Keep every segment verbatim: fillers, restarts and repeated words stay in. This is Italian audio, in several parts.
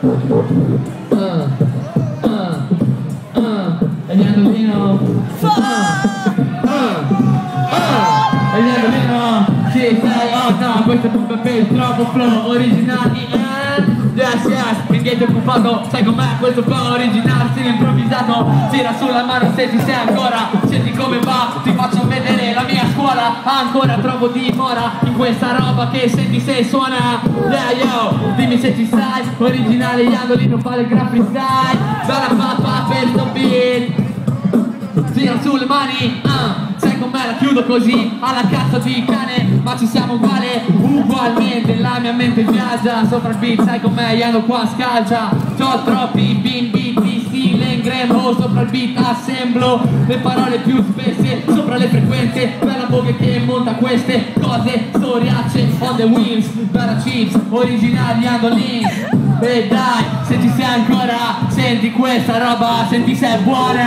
Uh, uh, uh, e Niandolino. Uh, uh, uh, e Niandolino. Sì, sai, oh no, questo è un per troppo flow originali. Eh? Yes, yes, ingate occupato, sai com'è questo flow originale, stile improvvisato. Tira sulla mano se ti sei ancora, senti come va, ti faccio vedere la mia scuola. Ancora trovo dimora in questa roba che senti se suona. Yeah, yo, dimmi se ci sai, originale Niandolino fa il gran freestyle. Bella pappa per sto beat. Tira sulle mani, uh, sai com'è, la chiudo così, alla cazzo di cane, ma ci siamo uguali, ugualmente, la mia mente viaggia, sopra il beat, sai com'è, io ando qua scalcia, c'ho troppi bimbi di stile in grembo, sopra il beat assemblo, le parole più spesse, sopra le frequenze, bella voce che monta queste cose, storiacce, on the wheels, bella chips, originali Niandolino. E dai, se ci sei ancora, senti questa roba, senti se è buona.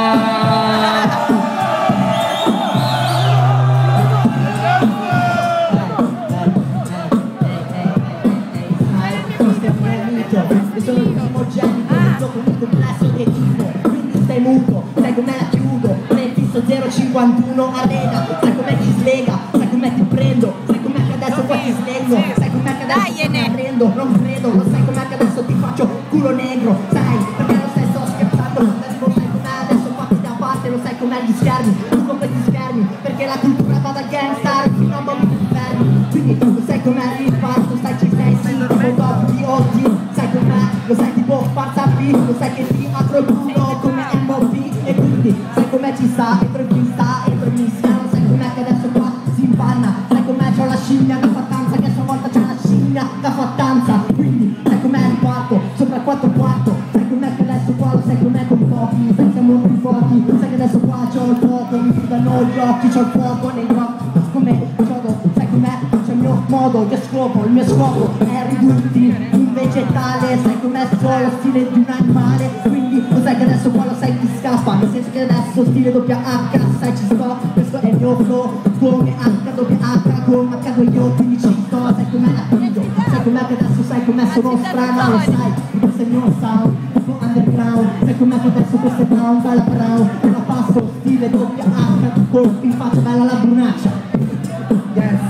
E sono il primogenito, un gioco di complesso di tipo, quindi stai muto, sai com'è la chiudo, ne fisso zero cinquantuno arena, sai com'è ti slega, sai com'è ti prendo, sai com'è che adesso qua ti slego, sai com'è che adesso ti prendo, non credo, lo sai com'è che adesso ti faccio culo negro, sai, perché lo sai sto scherzando, adesso lo sai com'è, adesso qua ti da parte, lo sai com'è gli schermi, tu come gli schermi, perché la cultura va da gangstar fino a bambini infermi, quindi lo sai com'è riparto, sai ci sei, sì, tipo top di oggi. Lo sai tipo farsa B, lo sai che ti apro il culo come M O P. E quindi sai com'è ci sta, entro in pista, entro in mischia. Lo sai com'è che adesso qua si impanna. Sai com'è c'ho la scimmia da fattanza, che a sua volta c'è la scimmia da fattanza. Quindi sai com'è riparto, sopra il quattro quarto. Sai com'è che adesso qua lo sai com'è con pochi. Sai siamo più forti, lo sai che adesso qua c'ho il fuoco, mi chiudono gli occhi, c'ho il fuoco negli occhi. Come gioco, sai com'è, c'è il mio modo, io scopo, il mio scopo è ridurti un vegetale, sai com'è solo stile di un animale, quindi lo sai che adesso qua lo sai chi scappa, nel senso che adesso stile doppia H, sai ci sto, questo è il mio flow, come H doppia H, come H io quindi ci sto, sai com'è la figlio, sai com'è che adesso sai com'è sono strano, lo sai, questo è il mio sound, tipo underground, sai com'è che adesso questo è brown, bella brown, e la passo stile doppia H, colpi in faccia bella la brunaccia, yes.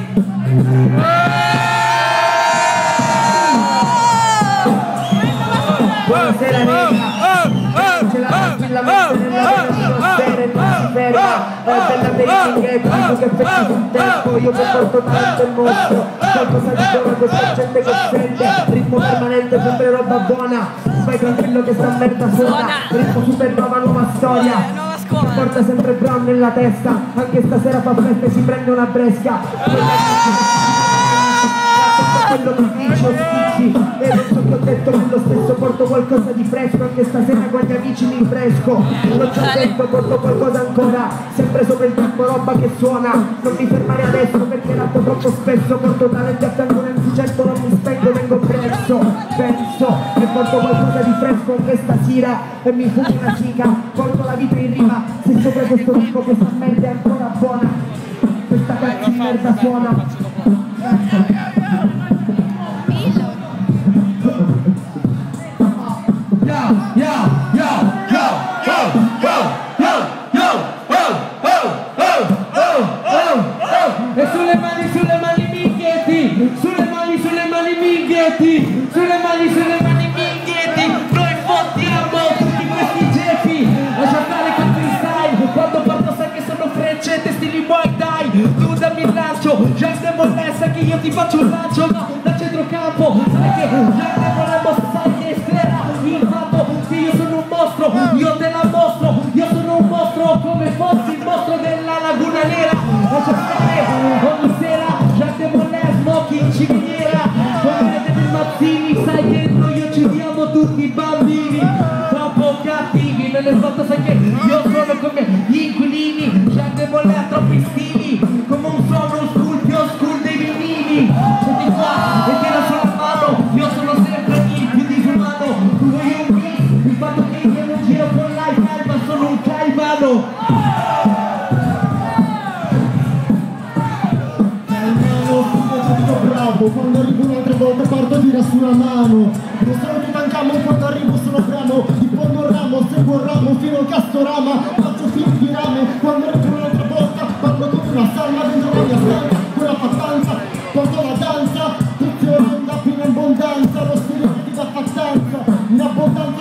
Buonasera nega, ce la tranquillamente nella atmosfera e non si ferma, è bella making, è quello che fai sul tempo, io che porto tanto il mostro, qualcosa di buono questa gente che sente, ritmo permanente, sempre roba buona, vai tranquillo che sta merda suona, ritmo super nuova, nuova storia, porta sempre brown nella testa, anche stasera fa festa e si prende una bresca. Quello che dici o schicci e non so che ho detto che lo stesso porto qualcosa di fresco anche stasera con gli amici mi rinfresco non ci ho detto porto qualcosa ancora sempre sopra il tempo roba che suona non mi fermare adesso perché ratto troppo spesso porto talenti a fianco nel certo non mi spengo vengo presso penso e porto qualcosa di fresco anche stasera e mi fumo una cica porto la vita in rima se sopra questo ritmo che sta mente è ancora buona questa cazzo di merda suona e sulle mani, sulle mani minghietti, sulle mani, sulle mani minghietti, sulle mani, sulle mani minghietti, noi fottiamo tutti questi getti, lascia fare quel freestyle, quando parlo sai che sono freccette, stili Muay Thai, tu dammi il lancio, già se volesse che io ti faccio un lancio, no, da centrocampo, sai che già se volevo sai che sera, il fatto che io sono un mostro, io te la mostro, io sono un mostro come fossi il mostro della Laguna Nera, lascia fare ogni sera, già se volesse smoking ciminiera, come dei mazzini, sai che noi uccidiamo tutti i bambini, troppo cattivi, nelle sotto sai che io sono come gli inquilini, già se volesse troppi stili, come un suono school, più school dei vinili, senti qua, e tira sulla mano, io sono sempre il più disumano, tu vuoi un beat, il fatto che io non giro con l'iPad, ma sono un caimano. bravo, quando arrivo un'altra volta parto a dire sulla mano. Non sono Tutankhamon, quando arrivo sono bramo. Diffondo il ramo, seguo il ramo fino al castorama. Faccio fili di rame, quando arrivo un'altra volta parlo come una salma dentro la mia stanza. Quella fattanza, porto la danza, funziona onda in abbondanza. Lo studio ti dà fattanza, in abbondanza.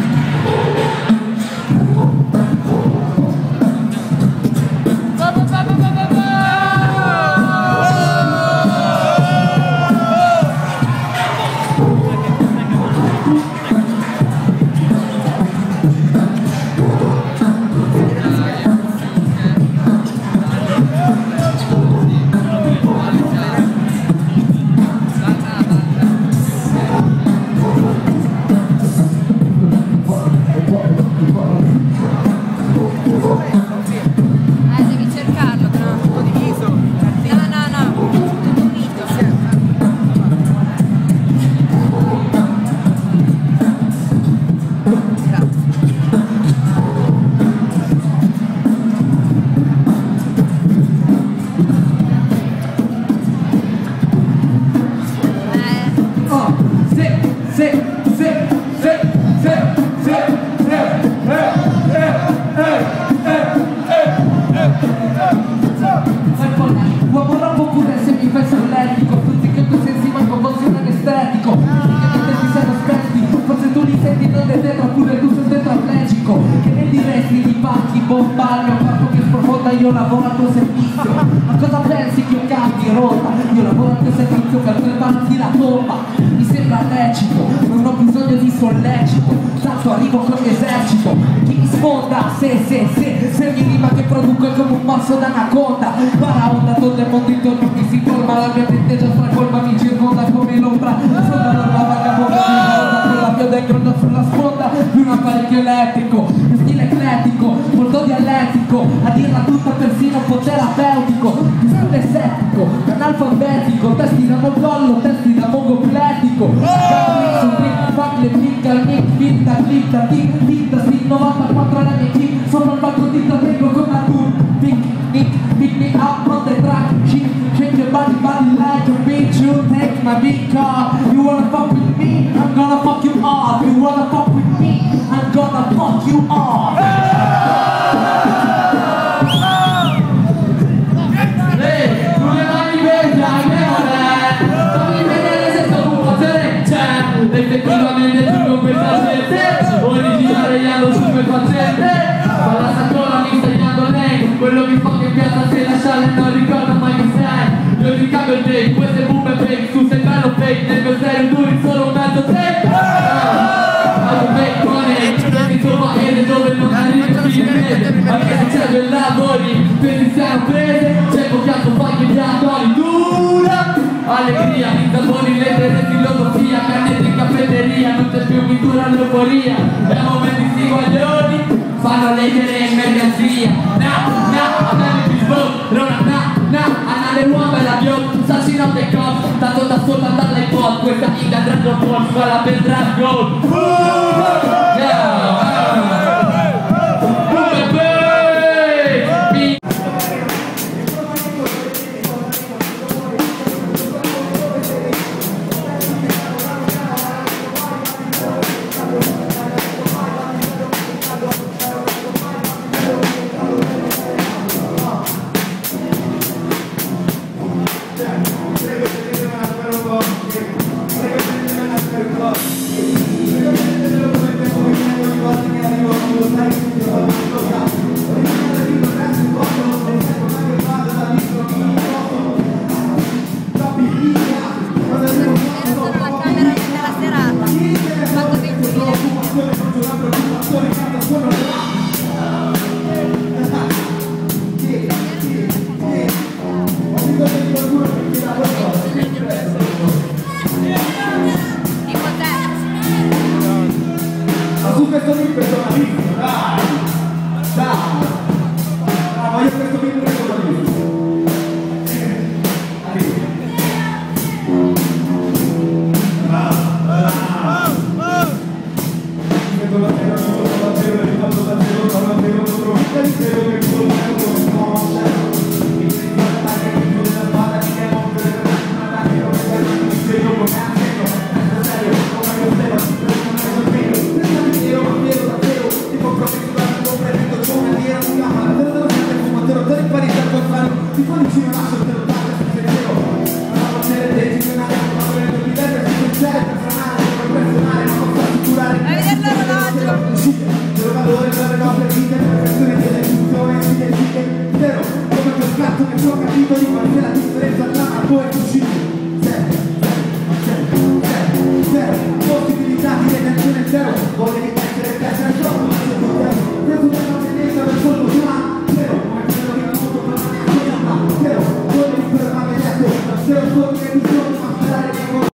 Io lavoro al tuo servizio, ma cosa pensi che io cambi rotta? Io lavoro al tuo servizio per prepararti la tomba. Mi sembra lecito, non ho bisogno di sollecito, tanto arrivo con l'esercito. Chi mi sfonda? Se, se, se, se mi rima che produco è come un morso d'anaconda. Paraonda, todo il mondo intorno mi si forma, la mia mente già stracolma, mi circonda come l'ombra. Sono la vagabonda, con la mia dentro sulla sponda di un apparecchio elettrico, stile eclettico, molto dialettico, a dirla tutta persino un po' terapeutico, stile settico, analfabetico, testi da mogollo, testi da mogopletico, fuck le blicca, nick, finta, clitta, tic, tic, tic, novantaquattro anni kick, sopra il palco ti tengo con la tour, pick, nick, pick me up on the track, shit, change your body, body like a bitch, you take my big car, you wanna fuck with me, I'm gonna fuck you off, you wanna fuck with me, I'm gonna fuck you off. Effettivamente tu con questa gente originaria allo stupefacente, ma la sacola mi sta insegnando lei, quello che fa che in piazza se lasciare non ricorda mai chi sei. Io ti cambio il take, questo è boom e fake, tu sei bello fake, nel mio stereo duri solo un mezzo take. Vado fake con it, ti trovo a chiedere dove non arrivi più in mese, anche se c'è due lavori, pensi siamo prese, c'è boccato fai che diavoli dura. Allegria, i sapori, lettere, filosofia, cannette in caffetteria, non c'è più pittura all'euforia, e a momenti sti guaglioni fanno leggere in mercanzia. Na, na, a me mi sbog, rona, na, na, anale uomo e la biot, salsi not the cops, tanto da sopra dall'iPod, questa inga Dragon Ball, scuola per Dragon Ball. Thank you. ti fa vicino all'asso, te lo